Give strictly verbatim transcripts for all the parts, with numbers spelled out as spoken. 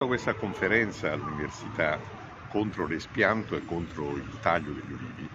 Questa conferenza all'università contro l'espianto e contro il taglio degli ulivi,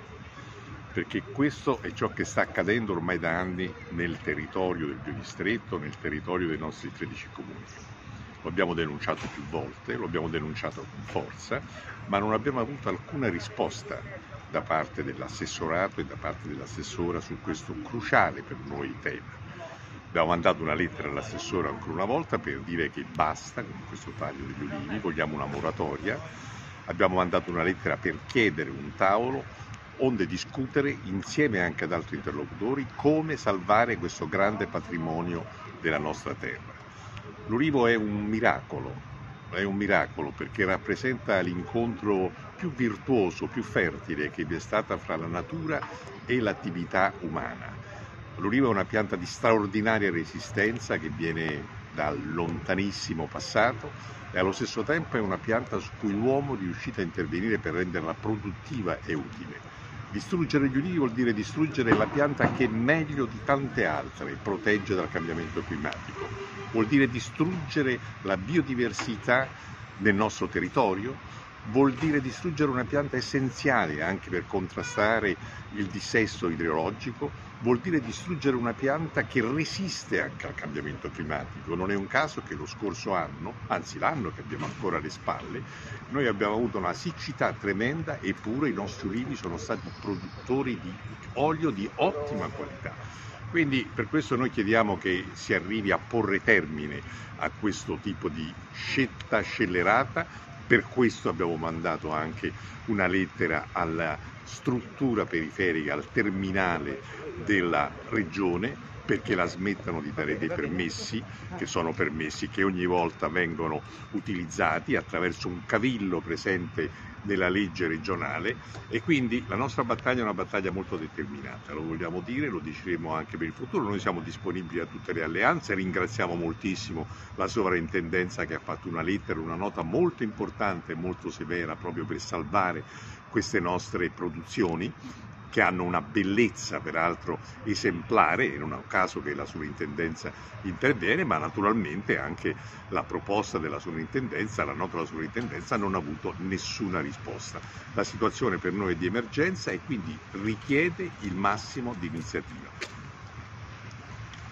perché questo è ciò che sta accadendo ormai da anni nel territorio del Biodistretto, nel territorio dei nostri tredici comuni. Lo abbiamo denunciato più volte, lo abbiamo denunciato con forza, ma non abbiamo avuto alcuna risposta da parte dell'assessorato e da parte dell'assessora su questo cruciale per noi tema. Abbiamo mandato una lettera all'assessore ancora una volta per dire che basta con questo taglio degli ulivi, vogliamo una moratoria. Abbiamo mandato una lettera per chiedere un tavolo onde discutere insieme anche ad altri interlocutori come salvare questo grande patrimonio della nostra terra. L'ulivo è un miracolo, è un miracolo perché rappresenta l'incontro più virtuoso, più fertile che vi è stata fra la natura e l'attività umana. L'ulivo è una pianta di straordinaria resistenza che viene dal lontanissimo passato e allo stesso tempo è una pianta su cui l'uomo è riuscito a intervenire per renderla produttiva e utile. Distruggere gli ulivi vuol dire distruggere la pianta che meglio di tante altre protegge dal cambiamento climatico, vuol dire distruggere la biodiversità del nostro territorio, vuol dire distruggere una pianta essenziale anche per contrastare il dissesto idrogeologico, vuol dire distruggere una pianta che resiste anche al cambiamento climatico. Non è un caso che lo scorso anno, anzi l'anno che abbiamo ancora alle spalle, noi abbiamo avuto una siccità tremenda eppure i nostri ulivi sono stati produttori di olio di ottima qualità. Quindi per questo noi chiediamo che si arrivi a porre termine a questo tipo di scelta scellerata. Per questo abbiamo mandato anche una lettera alla struttura periferica, al terminale della regione, perché la smettano di dare dei permessi, che sono permessi che ogni volta vengono utilizzati attraverso un cavillo presente nella legge regionale, e quindi la nostra battaglia è una battaglia molto determinata, lo vogliamo dire, lo diremo anche per il futuro. Noi siamo disponibili a tutte le alleanze, ringraziamo moltissimo la sovrintendenza che ha fatto una lettera, una nota molto importante e molto severa proprio per salvare queste nostre produzioni, che hanno una bellezza peraltro esemplare, e non è un caso che la sovrintendenza interviene, ma naturalmente anche la proposta della sovrintendenza, la nota della sovrintendenza non ha avuto nessuna risposta. La situazione per noi è di emergenza e quindi richiede il massimo di iniziativa.